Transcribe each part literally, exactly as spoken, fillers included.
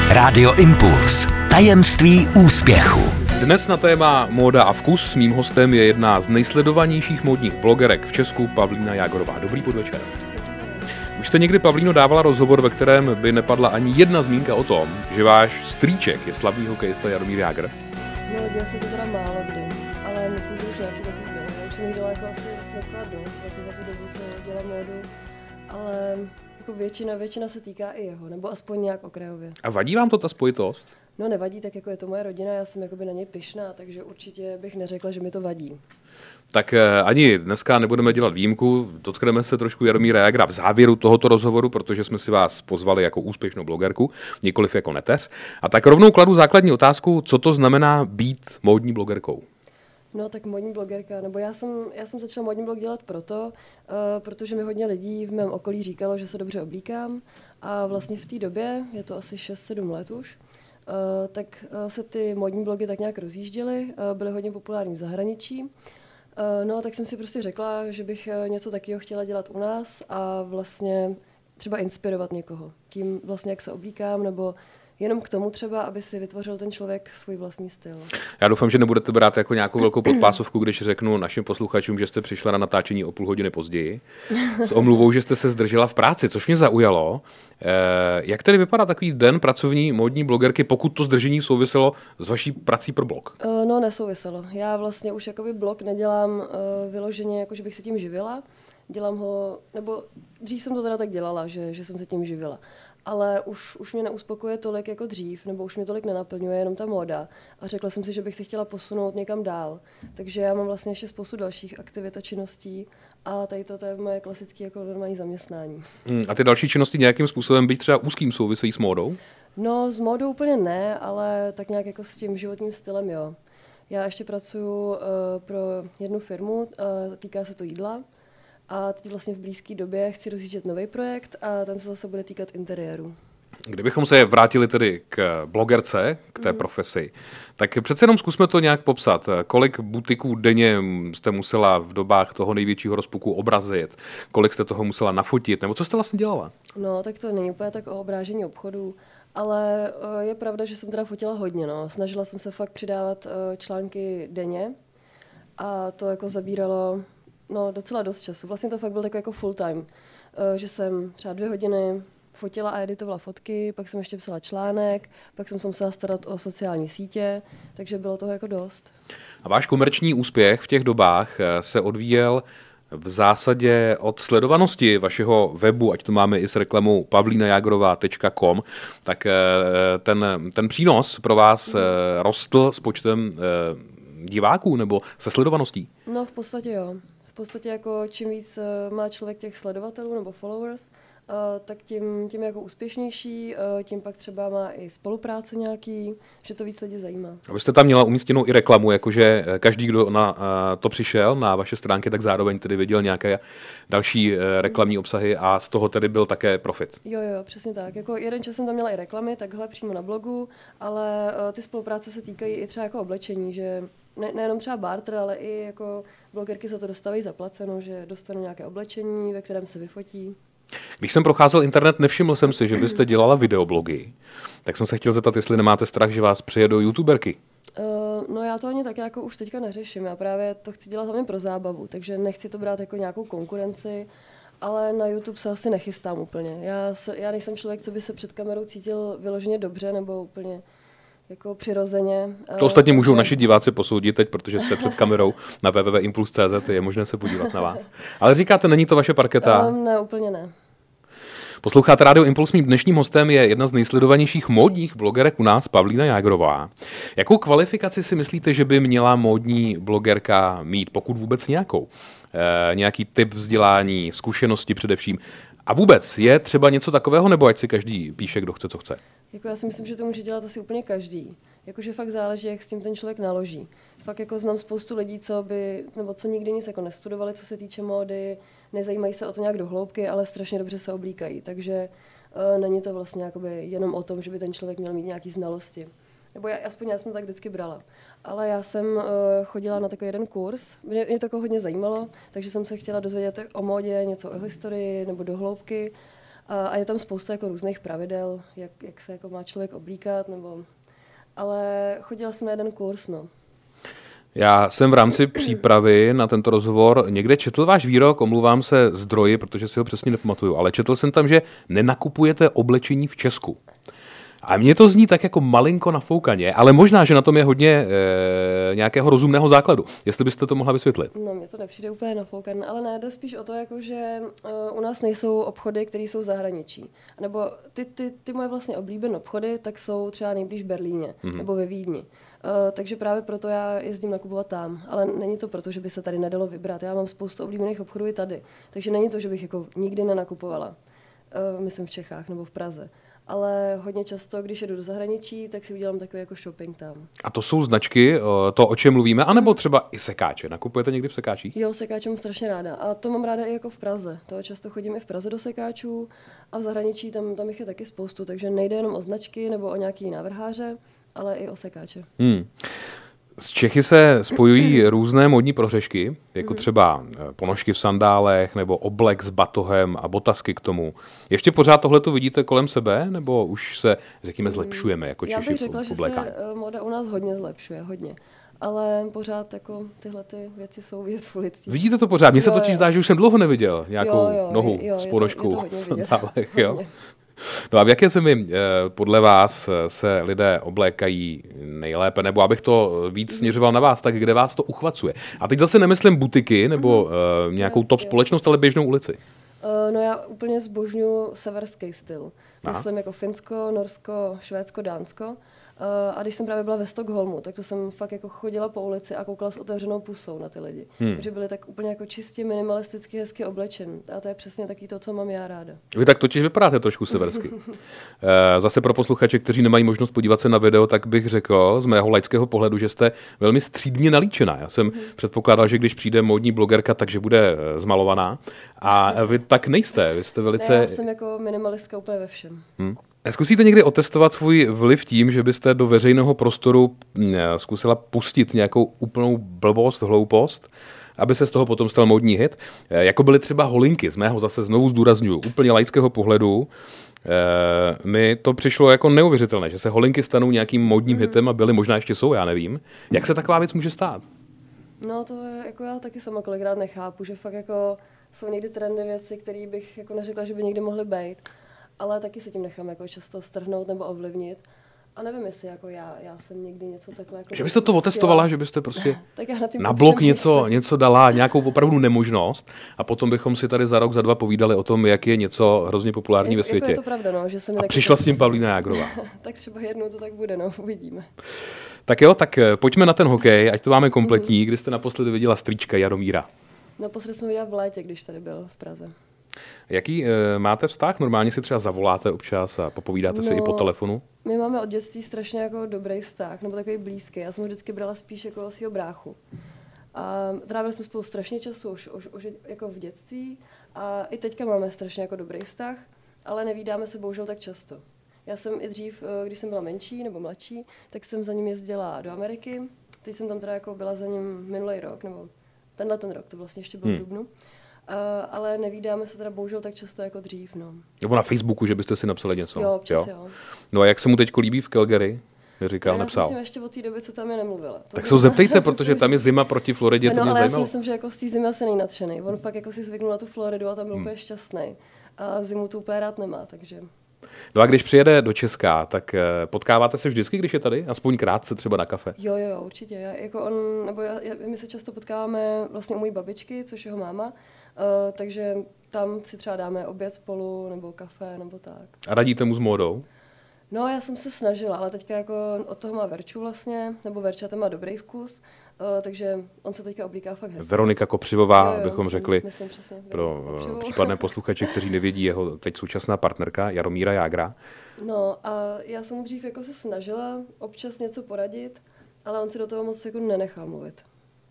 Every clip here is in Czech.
Rádio Impuls. Tajemství úspěchu. Dnes na téma móda a vkus mým hostem je jedna z nejsledovanějších módních blogerek v Česku, Pavlína Jágorová. Dobrý podvečer. Už jste někdy, Pavlíno, dávala rozhovor, ve kterém by nepadla ani jedna zmínka o tom, že váš strýček je slavný hokejista Jaromír Jágr? No, děje se to teda málo kdy, ale myslím, že už nějaký takový byl. Já už jsem jich dělala jako asi docela dost, vlastně za tu dobu, co dělám módu, ale jako většina, většina se týká i jeho, nebo aspoň nějak okrajově. A vadí vám to ta spojitost? No nevadí, tak jako je to moje rodina, já jsem jakoby na něj pyšná, takže určitě bych neřekla, že mi to vadí. Tak ani dneska nebudeme dělat výjimku, dotkneme se trošku Jaromíra Jágra v závěru tohoto rozhovoru, protože jsme si vás pozvali jako úspěšnou blogerku, nikoliv jako neteř. A tak rovnou kladu základní otázku, co to znamená být módní blogerkou? No tak módní blogerka, nebo já jsem, já jsem začala módní blog dělat proto, uh, protože mi hodně lidí v mém okolí říkalo, že se dobře oblíkám a vlastně v té době, je to asi šest sedm let už, uh, tak uh, se ty módní blogy tak nějak rozjížděly, uh, byly hodně populární v zahraničí. Uh, no tak jsem si prostě řekla, že bych uh, něco takového chtěla dělat u nás a vlastně třeba inspirovat někoho tím vlastně, jak se oblíkám, nebo jenom k tomu třeba, aby si vytvořil ten člověk svůj vlastní styl. Já doufám, že nebudete brát jako nějakou velkou podpásovku, když řeknu našim posluchačům, že jste přišla na natáčení o půl hodiny později. S omluvou, že jste se zdržela v práci, což mě zaujalo. Jak tedy vypadá takový den pracovní módní blogerky, pokud to zdržení souviselo s vaší prací pro blog? No, nesouviselo. Já vlastně už jakoby blog nedělám vyloženě, jako že bych se tím živila. Dělám ho, nebo dřív jsem to teda tak dělala, že, že jsem se tím živila. Ale už, už mě neuspokojuje tolik jako dřív, nebo už mě tolik nenaplňuje jenom ta móda. A řekla jsem si, že bych se chtěla posunout někam dál. Takže já mám vlastně ještě spoustu dalších aktivit a činností a tady to, to je moje klasické jako normální zaměstnání. Hmm, a ty další činnosti nějakým způsobem být třeba úzkým souvisejí s módou? No, s módou úplně ne, ale tak nějak jako s tím životním stylem, jo. Já ještě pracuji uh, pro jednu firmu, uh, týká se to jídla. A teď vlastně v blízké době chci rozjíždět nový projekt a ten se zase bude týkat interiéru. Kdybychom se vrátili tedy k blogerce, k té mm. profesi, tak přece jenom zkusme to nějak popsat. Kolik butiků denně jste musela v dobách toho největšího rozpuku obrazit? Kolik jste toho musela nafotit? Nebo co jste vlastně dělala? No, tak to není úplně tak o obrážení obchodů, ale je pravda, že jsem teda fotila hodně. No. Snažila jsem se fakt přidávat články denně a to jako zabíralo no, docela dost času. Vlastně to fakt byl takový jako full time, že jsem třeba dvě hodiny fotila a editovala fotky, pak jsem ještě psala článek, pak jsem se musela starat o sociální sítě, takže bylo toho jako dost. A váš komerční úspěch v těch dobách se odvíjel v zásadě od sledovanosti vašeho webu, ať to máme i s reklamou pavlina jágrová tečka com, tak ten, ten přínos pro vás mm. rostl s počtem diváků nebo se sledovaností? No v podstatě jo. V podstatě jako čím víc má člověk těch sledovatelů nebo followers, Uh, tak tím, tím jako úspěšnější, uh, tím pak třeba má i spolupráce nějaký, že to víc lidí zajímá. A vy jste tam měla umístěnou i reklamu, jakože každý, kdo na uh, to přišel, na vaše stránky, tak zároveň tedy viděl nějaké další uh, reklamní obsahy a z toho tedy byl také profit. Jo, jo, přesně tak. Jako jeden čas jsem tam měla i reklamy, takhle přímo na blogu, ale uh, ty spolupráce se týkají i třeba jako oblečení, že ne, nejenom třeba barter, ale i jako blogerky za to dostávají zaplaceno, že dostanou nějaké oblečení, ve kterém se vyfotí. Když jsem procházel internet, nevšiml jsem si, že byste dělala videoblogy. Tak jsem se chtěl zeptat, jestli nemáte strach, že vás přijedou youtuberky. Uh, no já to ani tak jako už teďka neřeším. Já právě to chci dělat hlavně pro zábavu, takže nechci to brát jako nějakou konkurenci, ale na YouTube se asi nechystám úplně. Já, se, já nejsem člověk, co by se před kamerou cítil vyloženě dobře nebo úplně jako přirozeně. To ostatně můžou naši diváci posoudit teď, protože jste před kamerou na w w w tečka impuls tečka c z, je možné se podívat na vás. Ale říkáte, není to vaše parketa? Um, ne, úplně ne. Posloucháte Rádio Impuls, mým dnešním hostem je jedna z nejsledovanějších módních blogerek u nás, Pavlína Jágrová. Jakou kvalifikaci si myslíte, že by měla módní blogerka mít, pokud vůbec nějakou? E, nějaký typ vzdělání, zkušenosti především? A vůbec, je třeba něco takového, nebo ať si každý píše, kdo chce, co chce? Jako já si myslím, že to může dělat asi úplně každý. Jakože fakt záleží, jak s tím ten člověk naloží. Fakt jako znám spoustu lidí, co by, nebo co nikdy nic jako nestudovali, co se týče módy, nezajímají se o to nějak do hloubky, ale strašně dobře se oblíkají. Takže uh, není to vlastně jakoby jenom o tom, že by ten člověk měl mít nějaký znalosti. Nebo já, aspoň já jsem tak vždycky brala. Ale já jsem uh, chodila na takový jeden kurz, mě, mě to jako hodně zajímalo, takže jsem se chtěla dozvědět o módě, něco o historii nebo do hloubky. A, a je tam spousta jako různých pravidel, jak, jak se jako má člověk oblíkat, nebo... Ale chodila jsem na jeden kurz, no. Já jsem v rámci přípravy na tento rozhovor někde četl váš výrok, omluvám se zdroji, protože si ho přesně nepamatuju, ale četl jsem tam, že nenakupujete oblečení v Česku. A mně to zní tak jako malinko nafoukaně, ale možná, že na tom je hodně e, nějakého rozumného základu. Jestli byste to mohla vysvětlit. No, mně to nepřijde úplně nafoukané, ale ne, jde spíš o to, jako, že uh, u nás nejsou obchody, které jsou v zahraničí. Nebo ty, ty, ty moje vlastně oblíbené obchody, tak jsou třeba nejblíž v Berlíně mm-hmm. nebo ve Vídni. Uh, takže právě proto já jezdím nakupovat tam. Ale není to proto, že by se tady nedalo vybrat. Já mám spoustu oblíbených obchodů i tady. Takže není to, že bych jako nikdy nenakupovala. Uh, myslím v Čechách nebo v Praze. Ale hodně často, když jedu do zahraničí, tak si udělám takový jako shopping tam. A to jsou značky, to, o čem mluvíme, anebo třeba i sekáče? Nakupujete někdy v sekáčích? Jo, sekáče mám strašně ráda. A to mám ráda i jako v Praze. To často chodím i v Praze do sekáčů a v zahraničí tam, tam jich je taky spoustu, takže nejde jenom o značky nebo o nějaký návrháře, ale i o sekáče. Hmm. Z Čechy se spojují různé módní prohřešky, jako třeba ponožky v sandálech, nebo oblek s batohem a botasky k tomu. Ještě pořád tohle tu vidíte kolem sebe, nebo už se, řekněme, zlepšujeme jako Češi? Já bych řekla, v že se móda u nás hodně zlepšuje, hodně. Ale pořád jako tyhle ty věci jsou vidět v ulicích. Vidíte to pořád? Mně se totiž zdá, že už jsem dlouho neviděl nějakou jo, jo, nohu jo, s ponožkou v sandálech. Jo? No a v jaké zemi podle vás se lidé oblékají nejlépe? Nebo abych to víc směřoval na vás, tak kde vás to uchvacuje? A teď zase nemyslím butiky nebo mm-hmm. uh, nějakou top společnost, ale běžnou ulici. Uh, no já úplně zbožňuji severský styl. Myslím jako Finsko, Norsko, Švédsko, Dánsko. Uh, a když jsem právě byla ve Stockholmu, tak to jsem fakt jako chodila po ulici a koukala s otevřenou pusou na ty lidi. Hmm. Protože byli tak úplně jako čistě minimalisticky hezky oblečen. A to je přesně taky to, co mám já ráda. Vy tak totiž vypadáte trošku seversky. uh, zase pro posluchače, kteří nemají možnost podívat se na video, tak bych řekl z mého laického pohledu, že jste velmi střídmě nalíčená. Já jsem hmm. předpokládal, že když přijde módní blogerka, takže bude zmalovaná. A vy tak nejste. Vy jste velice... Ne, já jsem jako minimalistka úplně ve všem. Hmm. Zkusíte někdy otestovat svůj vliv tím, že byste do veřejného prostoru zkusila pustit nějakou úplnou blbost, hloupost, aby se z toho potom stal módní hit? Jako byly třeba holinky, z mého zase znovu zdůrazňuju, úplně laického pohledu. Mi to přišlo jako neuvěřitelné, že se holinky stanou nějakým módním mm. hitem a byly, možná ještě jsou, já nevím. Jak se taková věc může stát? No to je, jako já taky sama kolikrát nechápu, že fakt jako jsou někdy trendy věci, které bych jako neřekla, že by někdy mohly být. Ale taky se tím nechám jako často strhnout nebo ovlivnit. A nevím, jestli jako já, já jsem někdy něco takhle jako... Že byste to otestovala, že byste prostě tak já na, na blok něco, něco dala, nějakou opravdu nemožnost a potom bychom si tady za rok, za dva povídali o tom, jak je něco hrozně populární jako, ve světě. Jako je to pravda, no, že se mi a taky přišla s tím Pavlína Jágrová. Tak třeba jednou to tak bude, no, uvidíme. Tak jo, tak pojďme na ten hokej, ať to máme kompletní. Mm. Kdy jste naposledy viděla strýčka Jaromíra? Naposledy jsem viděla v létě, když tady byl v Praze. Jaký e, máte vztah? Normálně si třeba zavoláte občas a popovídáte no, si i po telefonu? My máme od dětství strašně jako dobrý vztah, nebo takový blízký. Já jsem ho vždycky brala spíš jako svýho bráchu. A trávili jsme spolu strašně času už, už, už jako v dětství a i teďka máme strašně jako dobrý vztah, ale nevídáme se bohužel tak často. Já jsem i dřív, když jsem byla menší nebo mladší, tak jsem za ním jezdila do Ameriky. Teď jsem tam teda jako byla za ním minulý rok, nebo tenhle ten rok, to vlastně ještě bylo hmm. v dubnu. Uh, ale nevídáme se teda bohužel tak často jako dřív, no. Nebo na Facebooku, že byste si napsali něco. Jo, občas jo. jo. No a jak se mu teď líbí v Calgary? Říkal, já nepsal. Já jsem ještě od té doby, co tam je, nemluvila. To tak se ho zeptejte, protože tam je zima proti Floridě, no, to mě ale zajímalo. já si myslím, že jako z té zimy asi nejnadšený. On fakt jako si zvyknul na tu Floridu a tam byl hmm. úplně šťastný. A zimu tu úplně rád nemá, takže... No a když přijede do Česka, tak potkáváte se vždycky, když je tady? Aspoň krátce třeba na kafe? Jo, jo, určitě. Já, jako on, nebo já, my se často potkáváme vlastně u mojí babičky, což je jeho máma, uh, takže tam si třeba dáme oběd spolu, nebo kafe, nebo tak. A radíte mu s módou? No, já jsem se snažila, ale teďka jako od toho má Verču vlastně, nebo Verča tam má dobrý vkus, uh, takže on se teďka oblíká fakt hezky. Veronika Kopřivová, jo, jo, bychom myslím, řekli, myslím přesně, pro uh, případné posluchače, kteří nevědí, jeho teď současná partnerka Jaromíra Jágra. No a já jsem mu dřív jako se snažila občas něco poradit, ale on si do toho moc jako nenechal mluvit.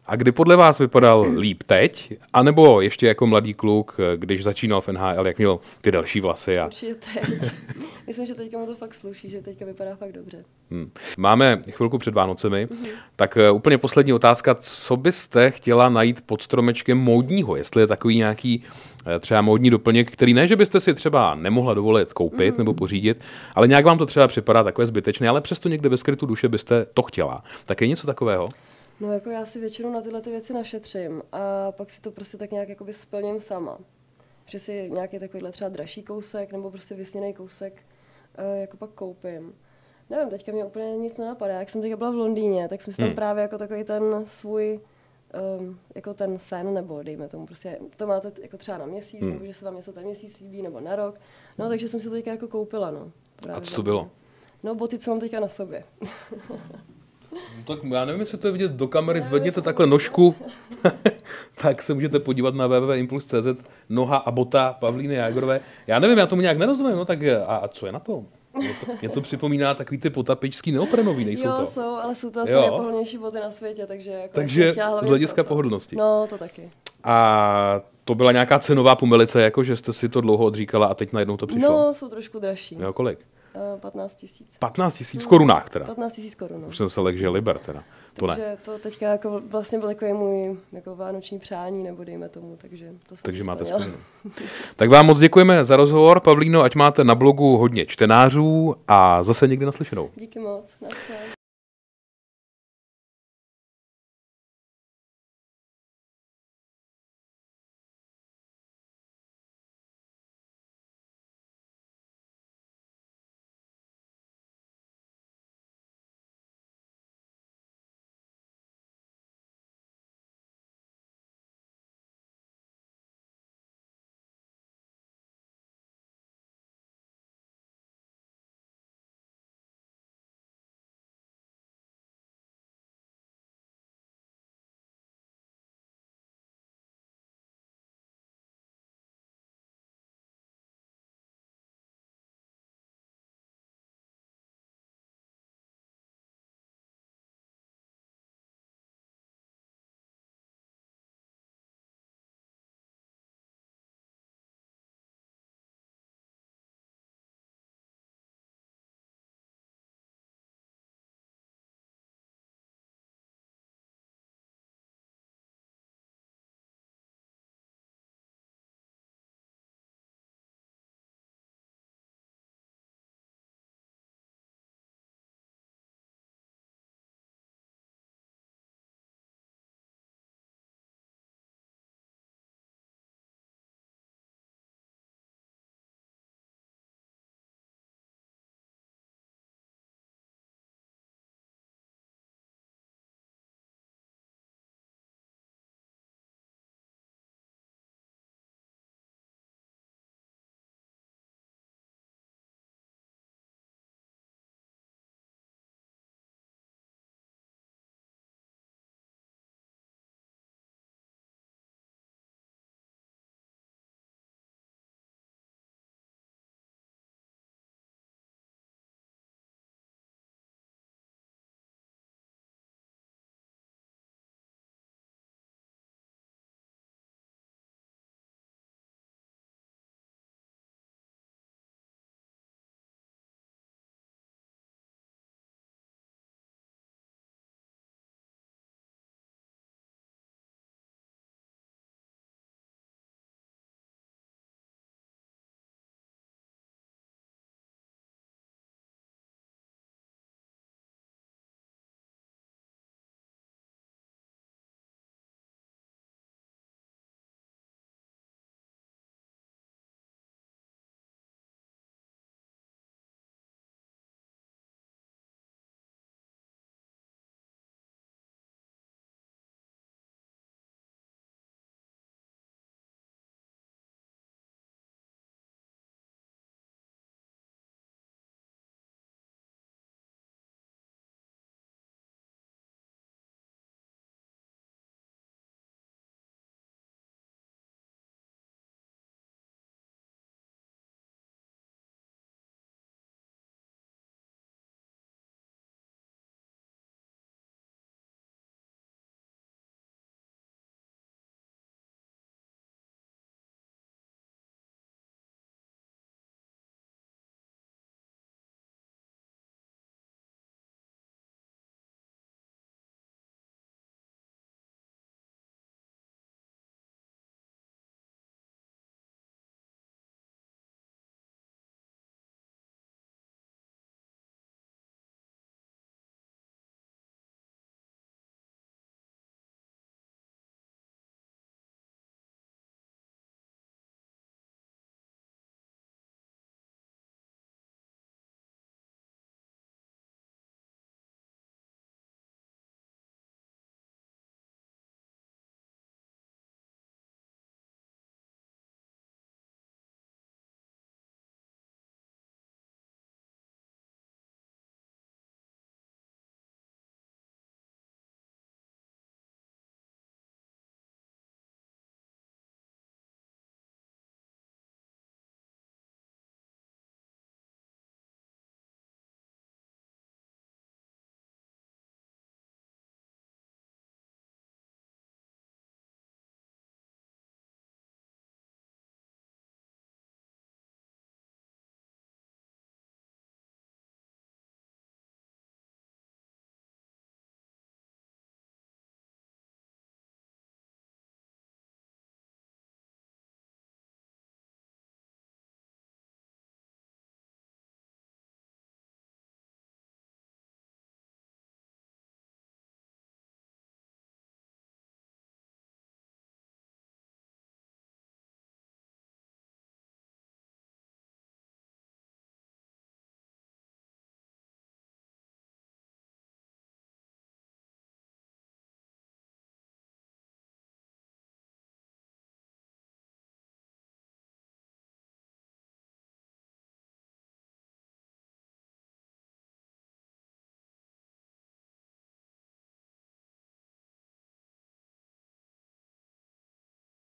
A kdy podle vás vypadal líp teď, anebo ještě jako mladý kluk, když začínal v N H L, jak měl ty další vlasy? A... Určitě teď. Myslím, že teďka mu to fakt sluší, že teďka vypadá fakt dobře. Hmm. Máme chvilku před Vánocemi, mm-hmm. tak uh, úplně poslední otázka. Co byste chtěla najít pod stromečkem módního? Jestli je takový nějaký uh, třeba módní doplněk, který ne, že byste si třeba nemohla dovolit koupit mm-hmm. nebo pořídit, ale nějak vám to třeba připadá takové zbytečné, ale přesto někde ve skrytu duše byste to chtěla. Tak je něco takového? No jako já si většinou na tyhle ty věci našetřím a pak si to prostě tak nějak jakoby splním sama. Že si nějaký takovýhle třeba dražší kousek nebo prostě vysněný kousek uh, jako pak koupím. Nevím, teďka mě úplně nic nenapadá. Jak jsem teďka byla v Londýně, tak jsem si tam hmm. právě jako takový ten svůj, um, jako ten sen, nebo dejme tomu prostě, to máte jako třeba na měsíc, hmm. nebo že se vám něco ten měsíc líbí, nebo na rok. No takže jsem si to teďka jako koupila, no. Právě a co to bylo? No boty, co mám teďka na sobě. No, tak já nevím, jestli to je vidět do kamery, zvedněte takhle nožku, tak se můžete podívat na w w w tečka impuls tečka c z, noha a bota Pavlíny Jágrové. Já nevím, já tomu nějak nerozumím, no tak a, a co je na tom? Mě to, mě to připomíná takový ty potapičský neoprenový, nejsou jo, to? Jo, jsou, ale jsou to asi nejpohodlnější boty na světě, takže jako takže z hlediska pohodlnosti. No, to taky. A to byla nějaká cenová pomelice, jako že jste si to dlouho odříkala a teď najednou to přišlo? No, jsou trošku dražší. Jo, kolik? patnáct tisíc. patnáct tisíc v korunách teda? patnáct tisíc korun. Už jsem se lek, že liber teda. To takže ne. to teďka jako vlastně byl takový můj jako vánoční přání, nebo dejme tomu, takže to jsem takže si máte splněno. Tak vám moc děkujeme za rozhovor, Pavlíno, ať máte na blogu hodně čtenářů a zase někdy naslyšenou. Díky moc. Naschle.